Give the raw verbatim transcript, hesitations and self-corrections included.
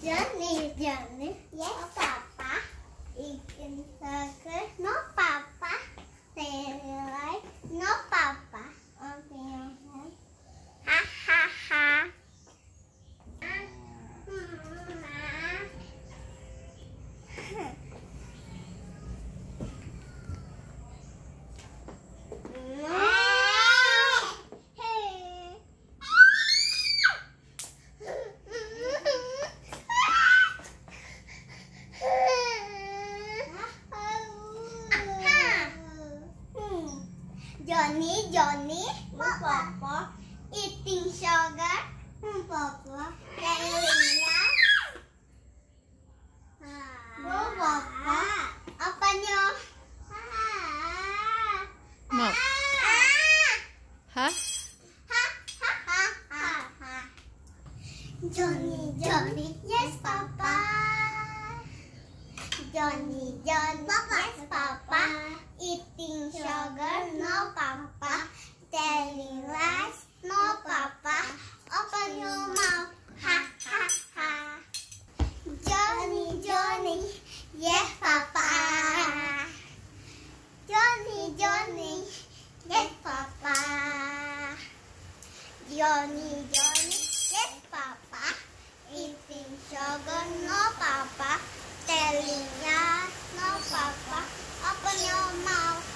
Johny, Johny, yes, Papa. Eating sugar, no, Papa. Saying like, no, Papa. Open your hand. Ha ha ha. Johny, Johny, mau Papa eating sugar, mau Papa telingnya, mau Papa apanya? Mau? Hah? Johny, Johny, yes Papa. Johny, Johny, yes Papa. Eating sugar, no Papa. Telling lies, no Papa. Open your mouth, ha ha ha. Johny, Johny, yes Papa. Johny, Johny, yes Papa. Johny, Johny, yes Papa. Eating sugar, no Papa. Telling lies, no Papa. Open your mouth.